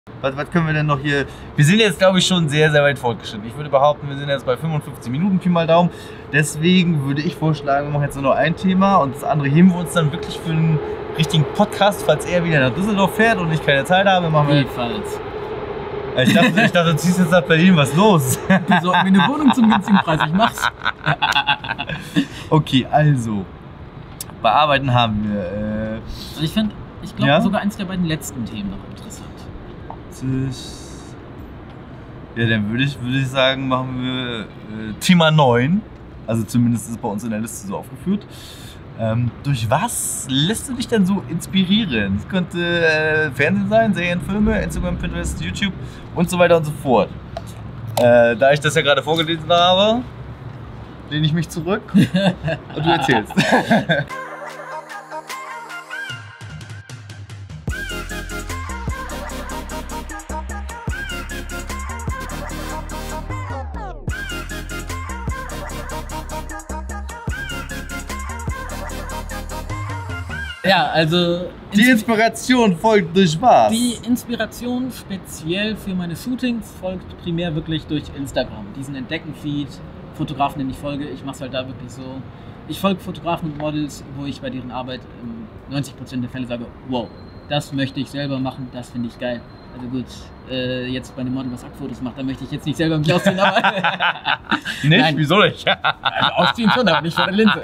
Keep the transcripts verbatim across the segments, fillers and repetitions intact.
Was, was können wir denn noch hier? Wir sind jetzt, glaube ich, schon sehr, sehr weit fortgeschritten. Ich würde behaupten, wir sind jetzt bei fünfundfünfzig Minuten, Pi mal Daumen. Deswegen würde ich vorschlagen, wir machen jetzt nur noch ein Thema und das andere heben wir uns dann wirklich für einen richtigen Podcast, falls er wieder nach Düsseldorf fährt und ich keine Zeit habe. Machen wir Jedenfalls. Ich dachte, ich dachte, du ziehst jetzt nach Berlin, was ist los? Besorg mir eine Wohnung zum günstigen Preis, ich mach's. Okay, also. Bearbeiten haben wir. Äh, also ich finde, ich glaube ja? sogar eins der beiden letzten Themen noch interessant. Ja, dann würde ich, würde ich sagen, machen wir äh, Thema neun. Also zumindest ist es bei uns in der Liste so aufgeführt. Ähm, durch was lässt du dich denn so inspirieren? Es könnte äh, Fernsehen sein, Serien, Filme, Instagram, Pinterest, YouTube und so weiter und so fort. Äh, da ich das ja gerade vorgelesen habe, lehne ich mich zurück und du erzählst. Ja, also... Die Inspiration folgt durch was? Die Inspiration speziell für meine Shootings folgt primär wirklich durch Instagram. Diesen Entdecken-Feed, Fotografen, denen ich folge. Ich mache es halt da wirklich so. Ich folge Fotografen und Models, wo ich bei deren Arbeit in neunzig Prozent der Fälle sage, wow, das möchte ich selber machen, das finde ich geil. Also gut, äh, jetzt bei einem Model, was Aktfotos macht, da möchte ich jetzt nicht selber mich ausziehen, aber... Nicht? Nein. Wieso nicht? Also ausziehen schon, aber nicht vor der Linse.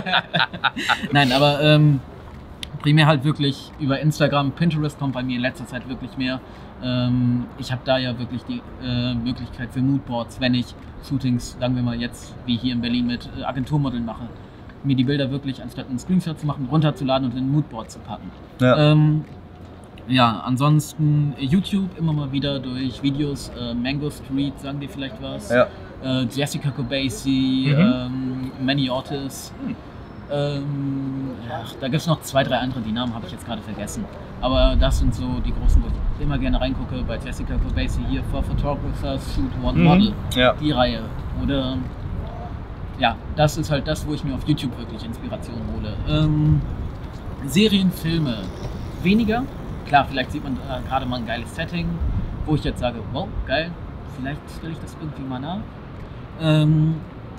Nein, aber... Ähm, primär halt wirklich über Instagram, Pinterest kommt bei mir in letzter Zeit wirklich mehr. Ähm, ich habe da ja wirklich die äh, Möglichkeit für Moodboards, wenn ich Shootings, sagen wir mal jetzt, wie hier in Berlin mit äh, Agenturmodeln mache, mir die Bilder wirklich anstatt einen Screenshot zu machen, runterzuladen und in ein Moodboard zu packen. Ja, ähm, ja ansonsten YouTube immer mal wieder durch Videos, äh, Mango Street, sagen dir vielleicht was, ja. äh, Jessica Kobasi, mhm. ähm, Manny Ortiz. Mhm. Ähm, ja, da gibt es noch zwei, drei andere, die Namen habe ich jetzt gerade vergessen. Aber das sind so die großen, wo ich immer gerne reingucke. Bei Jessica Kobasi hier, For Photographers, Shoot One mhm. Model, ja. Die Reihe. Oder ja, das ist halt das, wo ich mir auf YouTube wirklich Inspiration hole. Ähm, Serien, Filme, weniger. Klar, vielleicht sieht man äh, gerade mal ein geiles Setting, wo ich jetzt sage, wow, geil, vielleicht stelle ich das irgendwie mal nach. Ähm,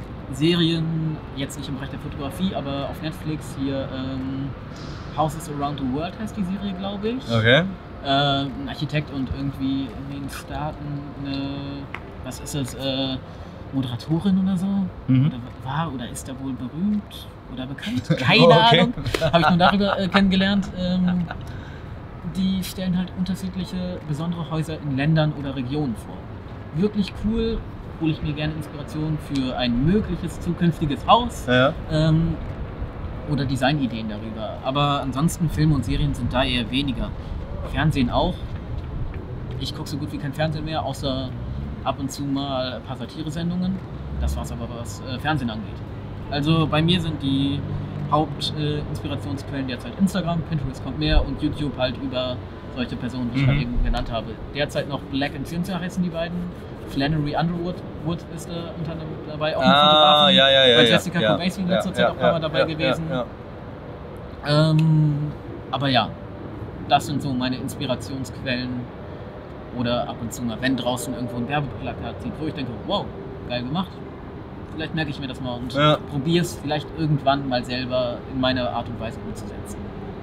Serien, jetzt nicht im Bereich der Fotografie, aber auf Netflix hier ähm, Houses Around the World heißt die Serie, glaube ich. Okay. Äh, ein Architekt und irgendwie in den Staaten eine, was ist das, äh, Moderatorin oder so. Mhm. Oder war oder ist da wohl berühmt oder bekannt? Keine okay. Ahnung. Habe ich nur darüber äh, kennengelernt. Ähm, die stellen halt unterschiedliche besondere Häuser in Ländern oder Regionen vor. Wirklich cool. Hole ich mir gerne Inspiration für ein mögliches zukünftiges Haus ja. ähm, oder Designideen darüber. Aber ansonsten Filme und Serien sind da eher weniger. Fernsehen auch. Ich gucke so gut wie kein Fernsehen mehr, außer ab und zu mal ein paar Satire-Sendungen. Das war's aber, was äh, Fernsehen angeht. Also bei mir sind die Hauptinspirationsquellen äh, derzeit Instagram, Pinterest kommt mehr und YouTube halt über solche Personen, die ich mhm. gerade eben genannt habe. Derzeit noch Black and Cynthia heißen die beiden. Flannery Underwood Wood ist äh, unter anderem dabei, auch ein ah, Fotografin, ja, ja, ja, bei Jessica ja, Kobasi in letzter ja, Zeit ja, auch ein paar Mal dabei ja, gewesen. Ja, ja. Ähm, aber ja, das sind so meine Inspirationsquellen. Oder ab und zu mal, wenn draußen irgendwo ein Werbeplakat sieht, wo ich denke, wow, geil gemacht. Vielleicht merke ich mir das mal und ja. probiere es vielleicht irgendwann mal selber in meiner Art und Weise umzusetzen.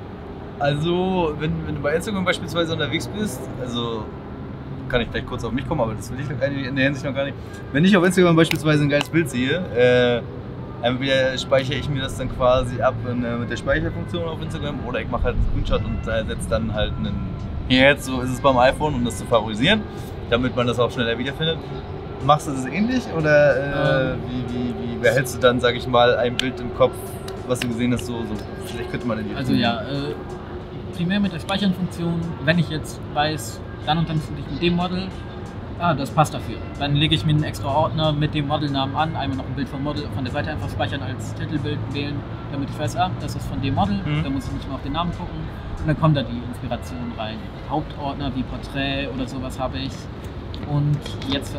Also, wenn, wenn du bei Instagram beispielsweise unterwegs bist, also kann ich gleich kurz auf mich kommen, aber das will ich in der Hinsicht noch gar nicht. Wenn ich auf Instagram beispielsweise ein geiles Bild sehe, äh, entweder speichere ich mir das dann quasi ab in, äh, mit der Speicherfunktion auf Instagram oder ich mache halt einen Screenshot und äh, setze dann halt einen, hier jetzt, so ist es beim iPhone, um das zu favorisieren, damit man das auch schneller wiederfindet. Machst du das ähnlich oder äh, wie, wie, wie behältst du dann, sag ich mal, ein Bild im Kopf, was du gesehen hast, so, so vielleicht könnte man in die Also ja, äh, primär mit der Speichernfunktion, wenn ich jetzt weiß, dann und dann finde ich mit dem Model, ah, das passt dafür. Dann lege ich mir einen extra Ordner mit dem Modelnamen an, einmal noch ein Bild vom Model von der Seite einfach speichern, als Titelbild wählen, damit ich weiß, ah, das ist von dem Model, mhm. da muss ich nicht mehr auf den Namen gucken und dann kommt da die Inspiration rein. Hauptordner wie Porträt oder sowas habe ich und jetzt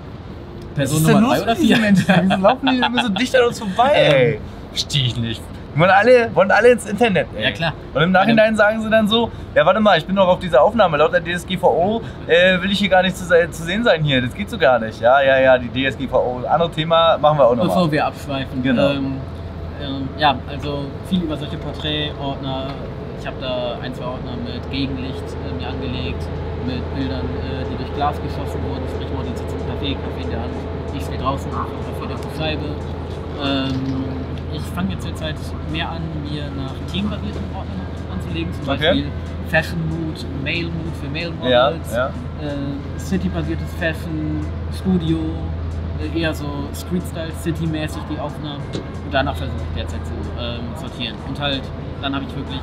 Person Nummer drei oder vier. Menschen? Wieso laufen die immer so dicht an uns vorbei, ey? Verstehe ich nicht. Wollen alle, wollen alle ins Internet. Ey. Ja, klar. Und im Nachhinein sagen sie dann so, ja warte mal, ich bin doch auf dieser Aufnahme, laut der D S G V O äh, will ich hier gar nicht zu, zu sehen sein hier, das geht so gar nicht. Ja, ja, ja, die D S G V O, andere Thema machen wir auch noch Bevor mal. wir abschweifen. Genau. Ähm, ähm, ja, also viel über solche Porträtordner. Ich habe da ein, zwei Ordner mit Gegenlicht äh, mir angelegt, mit Bildern, äh, die durch Glas geschossen wurden, sprich Models sitzen im Café, Kaffee in der Hand, ich stehe draußen, Kaffee durch die Scheibe. Ähm, ich fange jetzt zurzeit mehr an, mir nach themenbasierten Ordnern anzulegen, zum Okay. Beispiel Fashion Mood, Male Mood für Male Ja, Models, ja. äh, City-basiertes Fashion, Studio, äh, eher so Street-Style, City-mäßig die Aufnahmen. Und danach versuche ich derzeit zu ähm, sortieren. Und halt, dann habe ich wirklich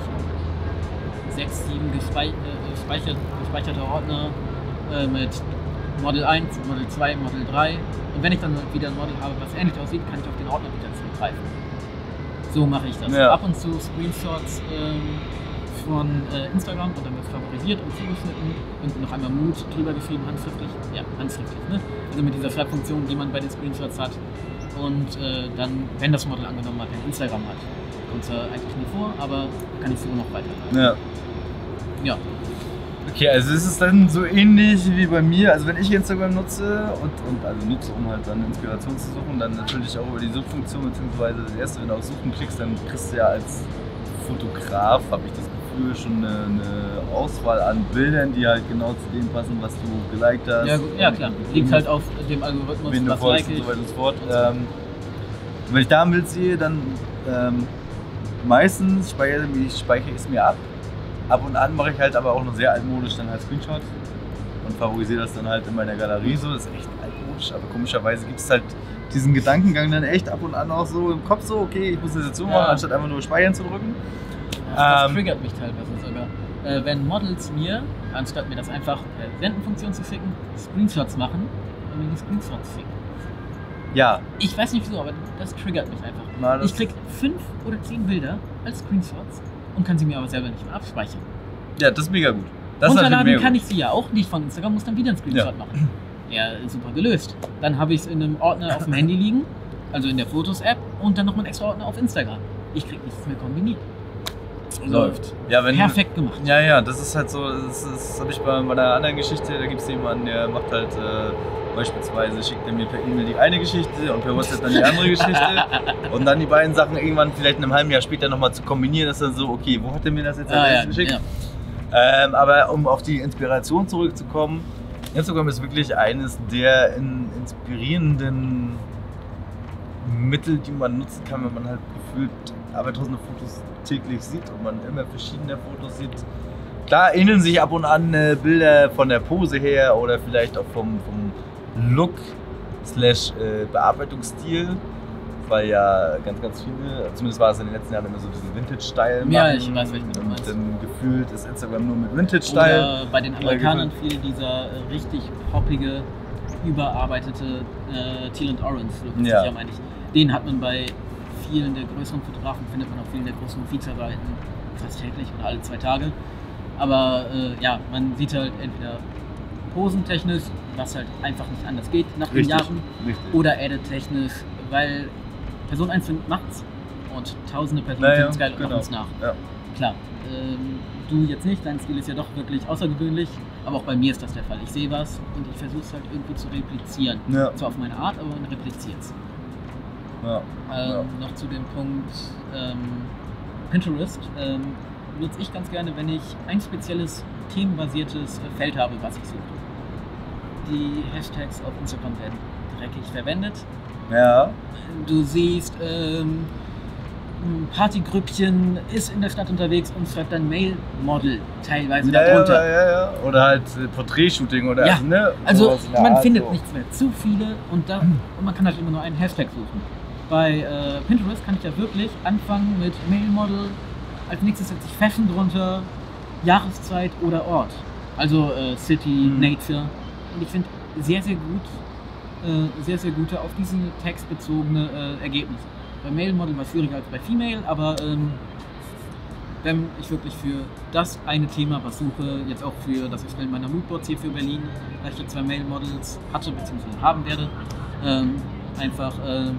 sechs, sieben gespei äh, gespeichert, gespeicherte Ordner äh, mit Model eins, Model zwei, Model drei. Und wenn ich dann wieder ein Model habe, was ähnlich aussieht, kann ich auf den Ordner wieder zurückgreifen. So mache ich das. Ja. Ab und zu Screenshots ähm, von äh, Instagram und dann wird es favorisiert und zugeschnitten und noch einmal Mood drüber geschrieben, handschriftlich. Ja, handschriftlich. Ne? Also mit dieser Schreibfunktion, die man bei den Screenshots hat. Und äh, dann, wenn das Model angenommen hat, ein Instagram hat, kommt es ja eigentlich nie vor, aber kann ich so noch weiterleiten. Ja. Ja. Okay, also ist es dann so ähnlich wie bei mir, also wenn ich Instagram nutze und, und also nutze, um halt dann Inspiration zu suchen, dann natürlich auch über die Suchfunktion, beziehungsweise das erste, wenn du auf Suchen klickst, dann kriegst du ja als Fotograf, habe ich das Gefühl, schon eine, eine Auswahl an Bildern, die halt genau zu dem passen, was du geliked hast. Ja, gut, ja klar, liegt halt auf dem Algorithmus, wen du was folgst like und ich. so weiter und so fort. Ähm, und wenn ich da ein Bild sehe, dann ähm, meistens speichere ich, speichere ich es mir ab. Ab und an mache ich halt aber auch noch sehr altmodisch dann halt Screenshot und favorisiere das dann halt in meiner Galerie so. Das ist echt altmodisch, aber komischerweise gibt es halt diesen Gedankengang dann echt ab und an auch so im Kopf so, okay, ich muss das jetzt so machen, Ja. anstatt einfach nur speichern zu drücken. Das Ähm, triggert mich teilweise sogar. Äh, wenn Models mir, anstatt mir das einfach per Sendenfunktion zu schicken, Screenshots machen und mir die Screenshots schicken. Ja, Ich weiß nicht wieso, aber das triggert mich einfach. na, das, Ich krieg fünf oder zehn Bilder als Screenshots und kann sie mir aber selber nicht mehr abspeichern. ja, das ist mega gut. Das ist Runterladen natürlich mega kann gut. ich sie ja auch nicht von Instagram, muss dann wieder einen Screenshot Ja. machen. Ja, super gelöst. Dann habe ich es in einem Ordner auf dem Handy liegen, also in der Fotos-App und dann nochmal einen extra Ordner auf Instagram. Ich krieg nichts mehr kombiniert. Läuft. Ja, wenn, Perfekt gemacht. Ja, ja, das ist halt so, das, das habe ich bei meiner anderen Geschichte, da gibt es jemanden, der macht halt äh, beispielsweise, schickt er mir per E-Mail die eine Geschichte und per WhatsApp dann die andere Geschichte und dann die beiden Sachen irgendwann vielleicht in einem halben Jahr später nochmal zu kombinieren, ist dann so, okay, wo hat er mir das jetzt Ah, als ja, erstes geschickt? ja. Ähm, aber um auf die Inspiration zurückzukommen, Instagram ist wirklich eines der in, inspirierenden Mittel, die man nutzen kann, wenn man halt gefühlt aber tausende Fotos täglich sieht und man immer verschiedene Fotos sieht. Klar ähneln sich ab und an äh, Bilder von der Pose her oder vielleicht auch vom, vom Look slash äh, Bearbeitungsstil, weil ja ganz, ganz viele, zumindest war es in den letzten Jahren immer so diese Vintage-Style machen. Ja, ich weiß, welchen du und meinst. dann gefühlt ist Instagram nur mit Vintage-Style. Oder bei den Amerikanern viel dieser äh, richtig poppige, überarbeitete äh, Teal and Orange Look, Ja. ja. meine ich. Den hat man bei vielen der größeren Fotografen, findet man auf vielen der großen Feature-Seiten fast täglich oder alle zwei Tage. Aber äh, ja, man sieht halt entweder posentechnisch, was halt einfach nicht anders geht nach den Richtig, Jahren, richtig. oder edit-technisch, weil Person eins macht's und tausende Personen Naja, finden es geil und genau. machen es nach. Ja. Klar, ähm, du jetzt nicht, dein Stil ist ja doch wirklich außergewöhnlich, aber auch bei mir ist das der Fall. Ich sehe was und ich versuche es halt irgendwie zu replizieren. Ja. Zwar auf meine Art, aber man repliziert es. Ja. Ähm, Ja. Noch zu dem Punkt ähm, Pinterest ähm, nutze ich ganz gerne, wenn ich ein spezielles themenbasiertes Feld habe, was ich suche. Die Hashtags auf Instagram werden dreckig verwendet. Ja. Du siehst, ähm, ein Partygrüppchen ist in der Stadt unterwegs und schreibt dann Male-Model teilweise Ja, ja, darunter. ja, ja. Oder halt äh, Porträtshooting oder Ja, ne? Also sowas in der man Art findet so. nichts mehr. Zu viele und, da, und man kann halt immer nur einen Hashtag suchen. Bei äh, Pinterest kann ich ja wirklich anfangen mit Male-Model, als nächstes setze ich Fashion drunter, Jahreszeit oder Ort. Also äh, City, Mhm. Nature. Und ich finde sehr, sehr gut, äh, sehr, sehr gute auf diesen Text bezogene äh, Ergebnisse. Bei Male Model war es schwieriger als bei Female, aber ähm, wenn ich wirklich für das eine Thema was suche, jetzt auch für das Erstellen meiner Moodboards hier für Berlin, da ich jetzt zwei Male Models hatte bzw. haben werde, ähm, einfach äh,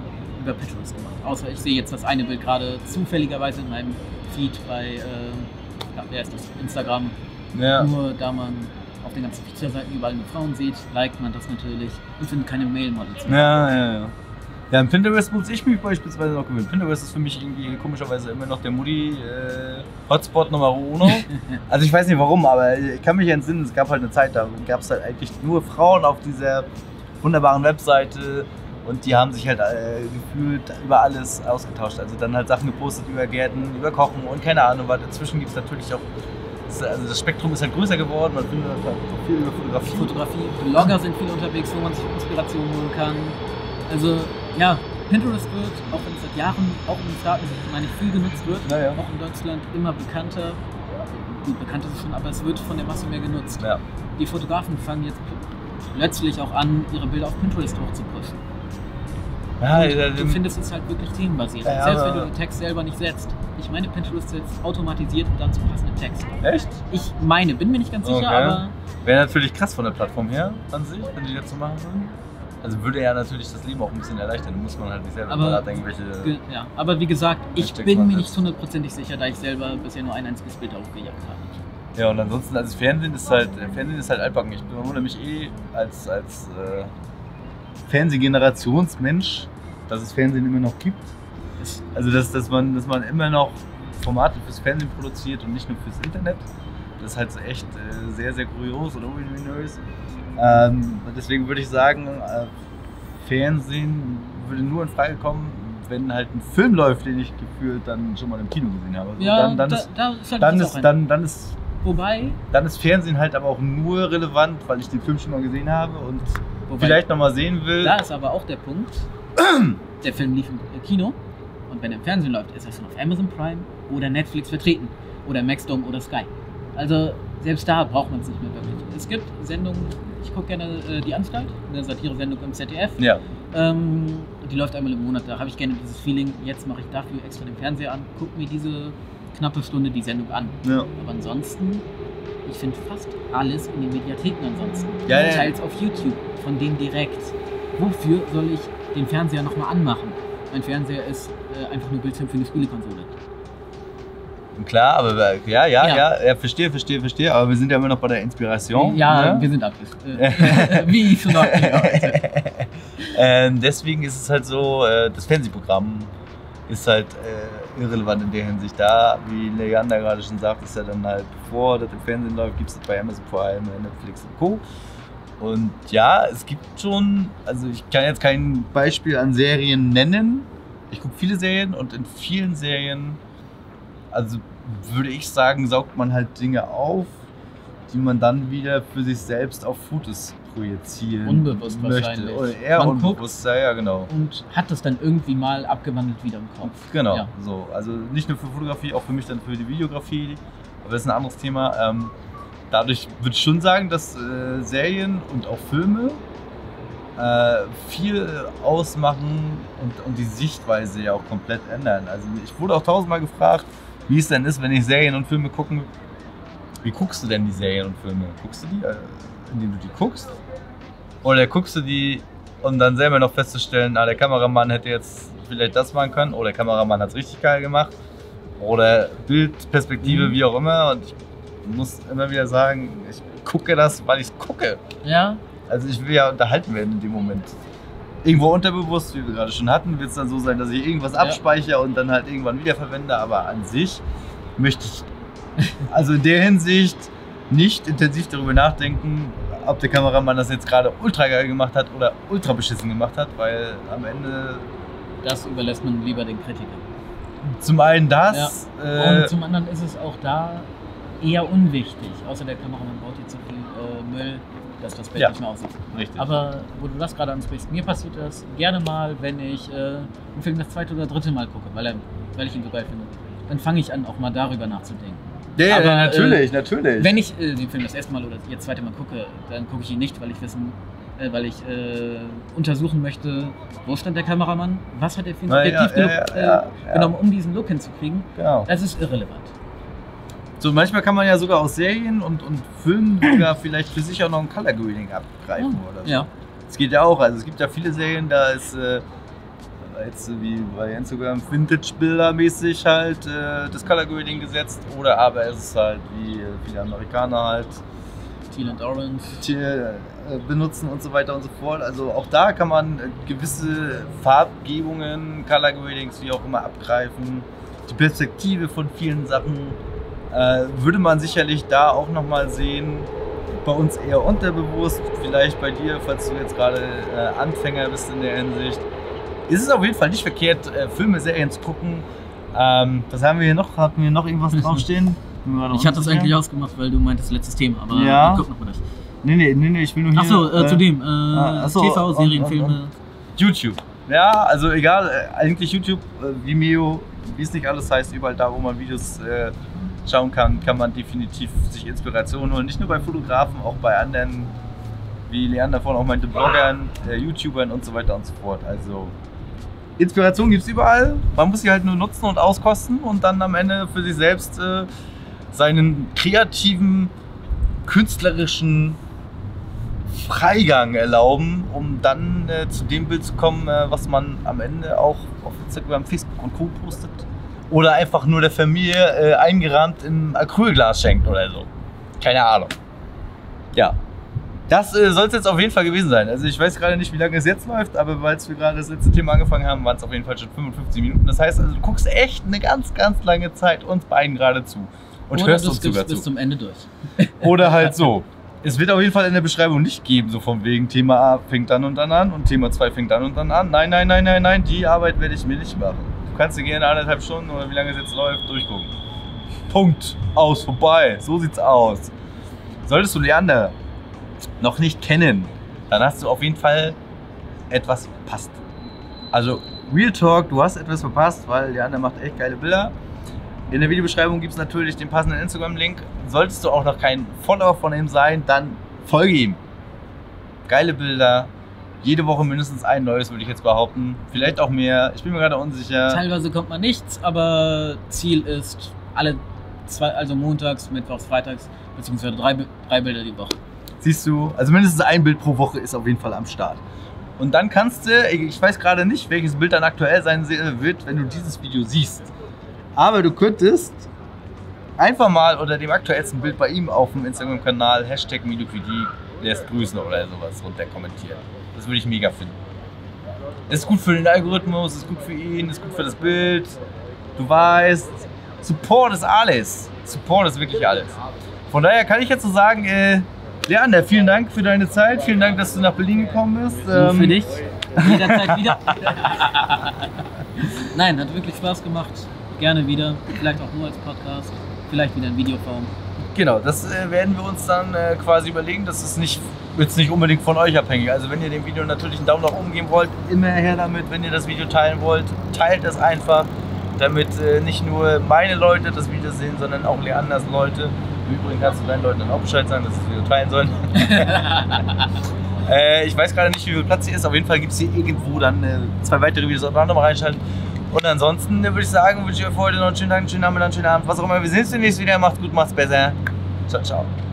über Pinterest gemacht. Außer ich sehe jetzt das eine Bild gerade zufälligerweise in meinem Feed bei, äh, ja, wer ist das? Instagram. Ja. Nur da man auf den ganzen Feature-Seiten überall nur Frauen sieht, liked man das natürlich und findet keine Male-Models mehr. Ja, ja, ja. Ja, in Pinterest muss ich mich beispielsweise noch gewöhnen. Pinterest ist für mich irgendwie komischerweise immer noch der Mutti-Hotspot äh, Nummer uno. Also ich weiß nicht warum, aber ich kann mich entsinnen, es gab halt eine Zeit, da gab es halt eigentlich nur Frauen auf dieser wunderbaren Webseite und die haben sich halt äh, gefühlt über alles ausgetauscht. Also dann halt Sachen gepostet über Gärten, über Kochen und keine Ahnung, weil dazwischen gibt es natürlich auch, also das Spektrum ist halt größer geworden, man findet halt auch viel über Fotografie. Fotografie, Blogger sind viel unterwegs, wo man sich Inspiration holen kann. Also ja, Pinterest wird, auch wenn es seit Jahren auch in den Staaten, meine ich, viel genutzt wird, ja, ja. auch in Deutschland immer bekannter. Gut, bekannt ist es schon, aber es wird von der Masse mehr genutzt. Ja. Die Fotografen fangen jetzt plötzlich auch an, ihre Bilder auf Pinterest hochzupushen. Ja, Und ja, du findest es halt wirklich themenbasiert, ja, selbst aber wenn du den Text selber nicht setzt. Ich meine, Pinterest setzt automatisiert und dann zum passenden Text. Echt? Ich meine, bin mir nicht ganz sicher, Okay. aber... Wäre natürlich krass von der Plattform her an sich, wenn die das so machen würden. Also würde ja natürlich das Leben auch ein bisschen erleichtern, dann muss man halt nicht selber Aber, nachdenken, welche... ge- ja, aber wie gesagt, ich Hashtags bin man mir setzt. nicht hundertprozentig sicher, da ich selber bisher nur ein einziges Bild hochgejagt habe. Ja, und ansonsten, also Fernsehen ist halt, Fernsehen ist halt altbacken. Ich bewundere mich eh als, als äh, Fernsehgenerationsmensch, dass es Fernsehen immer noch gibt. Das, Also dass, dass, man, dass man immer noch Formate fürs Fernsehen produziert und nicht nur fürs Internet. Das ist halt so echt äh, sehr, sehr kurios oder voluminös. Ähm, deswegen würde ich sagen, äh, Fernsehen würde nur in Frage kommen, wenn halt ein Film läuft, den ich gefühlt dann schon mal im Kino gesehen habe. Also ja, dann, dann, da, ist, da ist halt dann, jetzt ist, auch ein- dann, dann, ist, Wobei, dann ist Fernsehen halt aber auch nur relevant, weil ich den Film schon mal gesehen habe und wobei vielleicht noch mal sehen will. da ist aber auch der Punkt, der Film lief im Kino und wenn er im Fernsehen läuft, ist er schon auf Amazon Prime oder Netflix vertreten oder Maxdome oder Sky. Also selbst da braucht man es nicht mehr wirklich. Es gibt Sendungen, ich gucke gerne äh, Die Anstalt, eine Satire-Sendung im Z D F. Ja. Ähm, die läuft einmal im Monat, da habe ich gerne dieses Feeling, jetzt mache ich dafür extra den Fernseher an, gucke mir diese knappe Stunde die Sendung an. Ja. Aber ansonsten, ich finde fast alles in den Mediatheken ansonsten. Ja, ja. Teils auf YouTube, von denen direkt. Wofür soll ich den Fernseher nochmal anmachen? Mein Fernseher ist äh, einfach nur Bildschirm für eine Spielekonsole. Klar, aber ja, ja, Ja. ja, ja, verstehe, verstehe, verstehe, aber wir sind ja immer noch bei der Inspiration. Ja, ne? wir sind abgesch... Äh, wie ich schon noch ähm, deswegen ist es halt so, äh, das Fernsehprogramm ist halt äh, irrelevant in der Hinsicht. Da, wie Leander gerade schon sagt, ist ja dann halt, bevor das im Fernsehen läuft, gibt es das bei Amazon vor allem, Netflix und Co. Und ja, es gibt schon, also ich kann jetzt kein Beispiel an Serien nennen. Ich gucke viele Serien und in vielen Serien, also würde ich sagen, saugt man halt Dinge auf, die man dann wieder für sich selbst auf Fotos projizieren Unbewusst möchte. wahrscheinlich. Oder eher Man unbewusst, ja, ja, genau. Und hat das dann irgendwie mal abgewandelt wieder im Kopf. Genau, Ja. so. Also nicht nur für Fotografie, auch für mich dann für die Videografie. Aber das ist ein anderes Thema. Ähm, dadurch würde ich schon sagen, dass äh, Serien und auch Filme äh, viel ausmachen und, und die Sichtweise ja auch komplett ändern. Also ich wurde auch tausendmal gefragt, wie es denn ist, wenn ich Serien und Filme gucken. Wie guckst du denn die Serien und Filme? Guckst du die, äh, indem du die guckst? Oder guckst du die, um dann selber noch festzustellen, ah, der Kameramann hätte jetzt vielleicht das machen können, oder der Kameramann hat es richtig geil gemacht, oder Bildperspektive, Mhm. wie auch immer. Und ich muss immer wieder sagen, ich gucke das, weil ich es gucke. Ja, Also ich will ja unterhalten werden in dem Moment. Irgendwo unterbewusst, wie wir gerade schon hatten, wird es dann so sein, dass ich irgendwas Ja. abspeichere und dann halt irgendwann wiederverwende, aber an sich möchte ich also in der Hinsicht nicht intensiv darüber nachdenken, ob der Kameramann das jetzt gerade ultra geil gemacht hat oder ultra beschissen gemacht hat, weil am Ende das überlässt man lieber den Kritikern. zum einen das, äh, Und zum anderen ist es auch da eher unwichtig, außer der Kameramann baut hier zu viel äh, Müll, dass das Bild Ja. nicht mehr aussieht. richtig. Aber wo du das gerade ansprichst, mir passiert das gerne mal, wenn ich äh, einen Film das zweite oder dritte Mal gucke, weil, er, weil ich ihn so geil finde. Dann fange ich an, auch mal darüber nachzudenken. ja, ja, aber, natürlich, natürlich. Wenn ich äh, den Film das erste Mal oder jetzt zweite Mal gucke, dann gucke ich ihn nicht, weil ich wissen, äh, weil ich äh, untersuchen möchte, wo stand der Kameramann, was hat er für ein Na ja, Objektiv ja, genug, ja, ja, äh, ja. genommen, um diesen Look hinzukriegen. genau. Das ist irrelevant. So, manchmal kann man ja sogar aus Serien und, und Filmen sogar vielleicht für sich auch noch ein Color Grading abgreifen oder so. Ja. Das geht ja auch. Also es gibt ja viele Serien, da ist, äh, jetzt wie bei Instagram Vintage-Bilder mäßig halt äh, das Color Grading gesetzt, oder aber es ist halt wie viele Amerikaner halt Teal and Orange Teal, äh, benutzen und so weiter und so fort. Also auch da kann man äh, gewisse Farbgebungen, Color Gradings, wie auch immer, abgreifen. Die Perspektive von vielen Sachen äh, würde man sicherlich da auch nochmal sehen. Bei uns eher unterbewusst, vielleicht bei dir, falls du jetzt gerade äh, Anfänger bist in der Hinsicht. Ist es auf jeden Fall nicht verkehrt, äh, Filme, Serien zu gucken. Ähm, was haben wir hier noch? Hatten wir noch irgendwas draufstehen? Ich hatte das eigentlich ausgemacht, weil du meintest letztes Thema, aber ja. guck noch mal das. Nee, nee, nee, nee, ich will nur hier... Achso, äh, äh, zu dem, äh, ah, so, T V, Serien, Filme. YouTube. Ja, also egal, äh, eigentlich YouTube, äh, Vimeo, wie es nicht alles heißt, überall da, wo man Videos äh, schauen kann, kann man definitiv sich Inspiration holen. Nicht nur bei Fotografen, auch bei anderen, wie Leander vorhin auch meinte, Bloggern, äh, YouTubern und so weiter und so fort. Also Inspiration gibt es überall, man muss sie halt nur nutzen und auskosten und dann am Ende für sich selbst äh, seinen kreativen, künstlerischen Freigang erlauben, um dann äh, zu dem Bild zu kommen, äh, was man am Ende auch auf Instagram, Facebook und Co. postet. Oder einfach nur der Familie äh, eingerahmt im Acrylglas schenkt oder so. Keine Ahnung. Ja. Das äh, soll es jetzt auf jeden Fall gewesen sein. Also ich weiß gerade nicht, wie lange es jetzt läuft, aber weil wir gerade das letzte Thema angefangen haben, waren es auf jeden Fall schon fünfundfünfzig Minuten. Das heißt, also, du guckst echt eine ganz, ganz lange Zeit uns beiden gerade zu. Und Oder hörst du uns sogar skippst bis zu. zum Ende durch. Oder halt so. Es wird auf jeden Fall in der Beschreibung nicht geben, so von wegen Thema A fängt dann und dann an und Thema zwei fängt dann und dann an. Nein, nein, nein, nein, nein, die Arbeit werde ich mir nicht machen. Du kannst dir gerne anderthalb Stunden oder wie lange es jetzt läuft, durchgucken. Punkt. Aus, vorbei. So sieht's aus. Solltest du Leander noch nicht kennen, dann hast du auf jeden Fall etwas verpasst. Also Real Talk, du hast etwas verpasst, weil Leander macht echt geile Bilder. In der Videobeschreibung gibt es natürlich den passenden Instagram-Link. Solltest du auch noch kein Follower von ihm sein, dann folge ihm. Geile Bilder. Jede Woche mindestens ein neues, würde ich jetzt behaupten. Vielleicht auch mehr. Ich bin mir gerade unsicher. Teilweise kommt man nichts, aber Ziel ist alle zwei, also montags, mittwochs, freitags, beziehungsweise drei, drei Bilder die Woche. Siehst du, also mindestens ein Bild pro Woche ist auf jeden Fall am Start. Und dann kannst du, ich weiß gerade nicht, welches Bild dann aktuell sein wird, wenn du dieses Video siehst. Aber du könntest einfach mal unter dem aktuellsten Bild bei ihm auf dem Instagram-Kanal Hashtag Miloquidi lässt grüßen oder sowas runter kommentieren. Das würde ich mega finden. Ist gut für den Algorithmus, ist gut für ihn, ist gut für das Bild. Du weißt, Support ist alles. Support ist wirklich alles. Von daher kann ich jetzt so sagen, äh, Leander, vielen Dank für deine Zeit. Vielen Dank, dass du nach Berlin gekommen bist. Ähm, für dich. Jederzeit wieder. Nein, hat wirklich Spaß gemacht. Gerne wieder. Vielleicht auch nur als Podcast. Vielleicht wieder in Videoform. Genau, das äh, werden wir uns dann äh, quasi überlegen. Das ist nicht, jetzt nicht unbedingt von euch abhängig. Also wenn ihr dem Video natürlich einen Daumen nach oben geben wollt, immer her damit. Wenn ihr das Video teilen wollt, teilt es einfach. Damit äh, nicht nur meine Leute das Video sehen, sondern auch Leanders Leute. Im Übrigen kannst du deinen Leuten dann auch Bescheid sagen, dass sie das Video teilen sollen. äh, ich weiß gerade nicht, wie viel Platz hier ist. Auf jeden Fall gibt es hier irgendwo dann äh, zwei weitere Videos. Auch noch mal reinschalten. Und ansonsten würde ich sagen, wünsche ich euch für heute noch einen schönen Tag, einen schönen Abend, einen schönen Abend, was auch immer. Wir sehen uns demnächst wieder. Macht's gut, macht's besser. Ciao, ciao.